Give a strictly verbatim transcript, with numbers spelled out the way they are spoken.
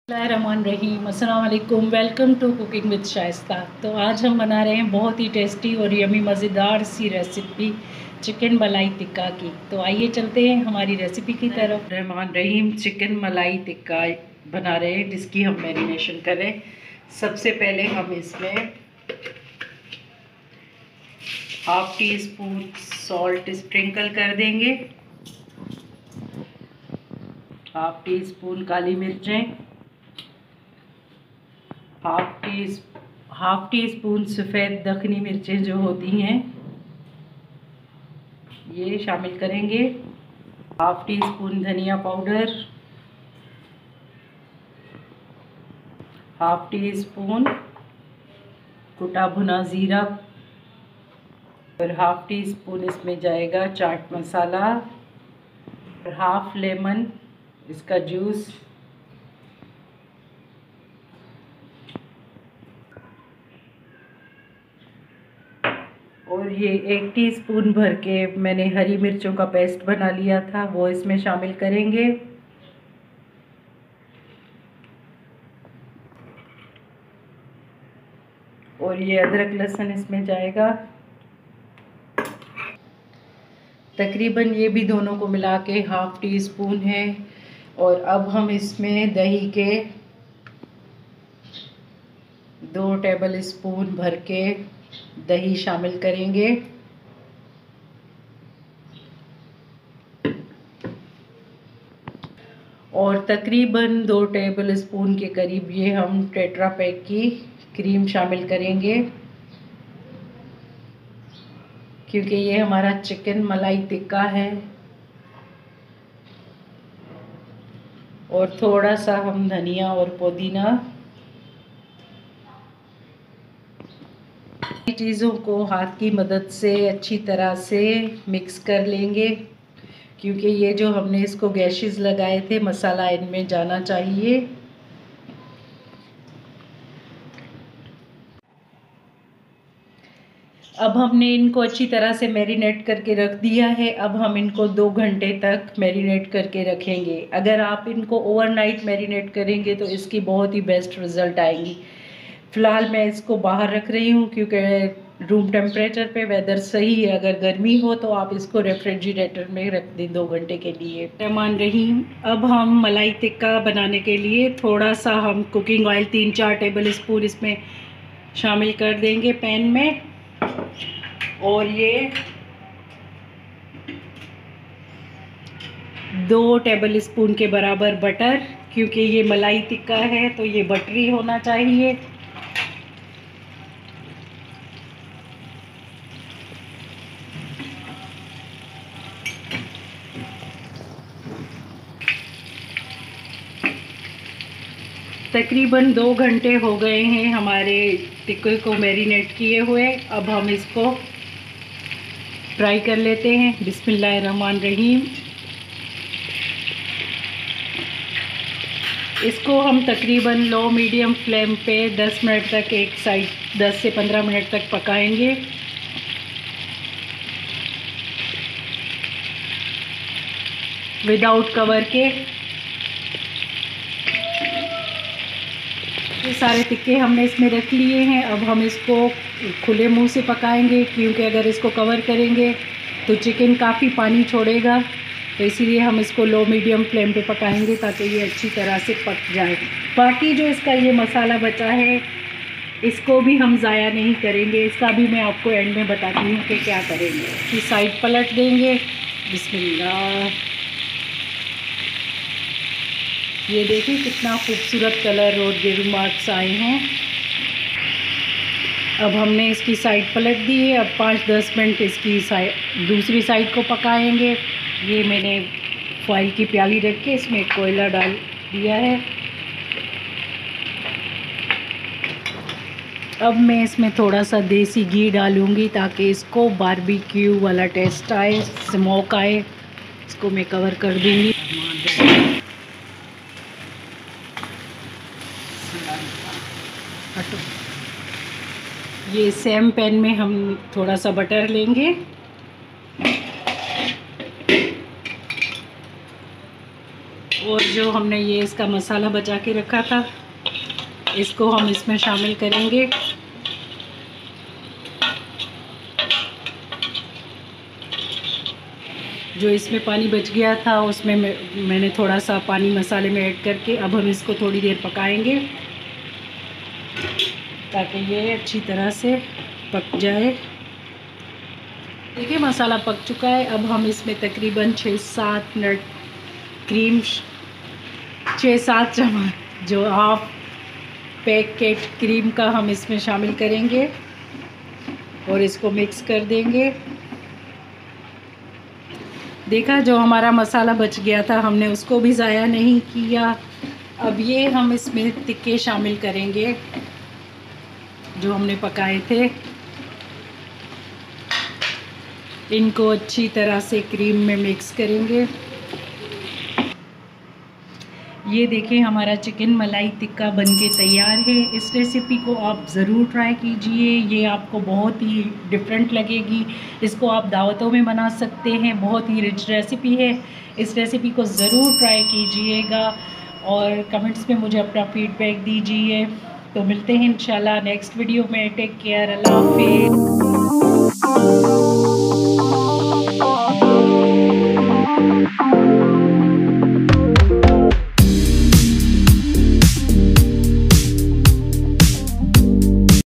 रहमान रहीम, अस्सलाम वालेकुम। Welcome to cooking with Shaista. तो आज हम बना रहे हैं बहुत ही टेस्टी और यमी मज़ेदार सी रेसिपी चिकन मलाई टिक्का की। तो आइए चलते हैं हमारी रेसिपी की तरफ। रहमान रहीम चिकन मलाई टिक्का बना रहे हैं जिसकी हम मैरिनेशन करें। सबसे पहले हम इसमें half teaspoon salt sprinkle कर देंगे, हाफ टी स्पून काली मिर्चें, half tea half teaspoon सफ़ेद दखनी मिर्चें जो होती हैं ये शामिल करेंगे, हाफ टी स्पून धनिया पाउडर, हाफ टी स्पून कुटा भुना ज़ीरा और हाफ टी स्पून इसमें जाएगा चाट मसाला और हाफ लेमन इसका जूस, और ये एक टीस्पून भर के मैंने हरी मिर्चों का पेस्ट बना लिया था वो इसमें शामिल करेंगे। और ये अदरक लहसुन इसमें जाएगा। तकरीबन ये भी दोनों को मिला के हाफ टी स्पून है। और अब हम इसमें दही के दो टेबल स्पून भर के दही शामिल करेंगे। और तकरीबन दो टेबल स्पून के करीब ये हम टेट्रा पैक की क्रीम शामिल करेंगे, क्योंकि ये हमारा चिकन मलाई टिक्का है। और थोड़ा सा हम धनिया और पुदीना, चीज़ों को हाथ की मदद से अच्छी तरह से मिक्स कर लेंगे, क्योंकि ये जो हमने इसको गैशेस लगाए थे मसाला इनमें जाना चाहिए। अब हमने इनको अच्छी तरह से मैरिनेट करके रख दिया है। अब हम इनको दो घंटे तक मैरिनेट करके रखेंगे। अगर आप इनको ओवरनाइट मैरिनेट करेंगे तो इसकी बहुत ही बेस्ट रिज़ल्ट आएंगी। फ़िलहाल मैं इसको बाहर रख रही हूँ क्योंकि रूम टेम्परेचर पे वेदर सही है। अगर गर्मी हो तो आप इसको रेफ्रिजरेटर में रख दें दो घंटे के लिए। रहमान रहीम, अब हम मलाई टिक्का बनाने के लिए थोड़ा सा हम कुकिंग ऑयल तीन चार टेबल स्पून इसमें शामिल कर देंगे पैन में। और ये दो टेबल स्पून के बराबर बटर, क्योंकि ये मलाई टिक्का है तो ये बटरी होना चाहिए। तकरीबन दो घंटे हो गए हैं हमारे टिक्के को मैरिनेट किए हुए। अब हम इसको फ्राई कर लेते हैं। बिस्मिल्लाहिर्रहमानिर्रहीम। इसको हम तकरीबन लो मीडियम फ्लेम पे दस मिनट तक एक साइड दस से पंद्रह मिनट तक पकाएंगे। विदाउट कवर के। ये सारे टिक्के हमने इसमें रख लिए हैं। अब हम इसको खुले मुंह से पकाएंगे, क्योंकि अगर इसको कवर करेंगे तो चिकन काफ़ी पानी छोड़ेगा। तो इसीलिए हम इसको लो मीडियम फ्लेम पे पकाएंगे ताकि ये अच्छी तरह से पक जाए। बाकी जो इसका ये मसाला बचा है इसको भी हम ज़ाया नहीं करेंगे। इसका भी मैं आपको एंड में बताती हूँ कि क्या करेंगे। इसकी साइड पलट देंगे। बिस्मिल्लाह। ये देखिए कितना खूबसूरत कलर और ग्रीन मार्क्स आए हैं। अब हमने इसकी साइड पलट दी है। अब पाँच दस मिनट इसकी साइड दूसरी साइड को पकाएंगे। ये मैंने फॉइल की प्याली रख के इसमें कोयला डाल दिया है। अब मैं इसमें थोड़ा सा देसी घी डालूँगी ताकि इसको बारबेक्यू वाला टेस्ट आए, स्मोक आए। इसको मैं कवर कर दूँगी। ये सेम पैन में हम थोड़ा सा बटर लेंगे और जो हमने ये इसका मसाला बचा के रखा था, इसको हम इसमें शामिल करेंगे। जो इसमें पानी बच गया था उसमें मैं, मैंने थोड़ा सा पानी मसाले में ऐड करके अब हम इसको थोड़ी देर पकाएंगे ताकि ये अच्छी तरह से पक जाए। देखिए मसाला पक चुका है। अब हम इसमें तकरीबन छः सात नट क्रीम, छः सात चम्मच जो हाफ पैकेट क्रीम का हम इसमें शामिल करेंगे और इसको मिक्स कर देंगे। देखा, जो हमारा मसाला बच गया था हमने उसको भी ज़ाया नहीं किया। अब ये हम इसमें टिक्के शामिल करेंगे जो हमने पकाए थे। इनको अच्छी तरह से क्रीम में मिक्स करेंगे। ये देखिए हमारा चिकन मलाई टिक्का बनके तैयार है। इस रेसिपी को आप ज़रूर ट्राई कीजिए, ये आपको बहुत ही डिफरेंट लगेगी। इसको आप दावतों में बना सकते हैं, बहुत ही रिच रेसिपी है। इस रेसिपी को ज़रूर ट्राई कीजिएगा और कमेंट्स में मुझे अपना फीडबैक दीजिए। तो मिलते हैं इंशाल्लाह नेक्स्ट वीडियो में। टेक केयर, अल्लाह हाफिज़।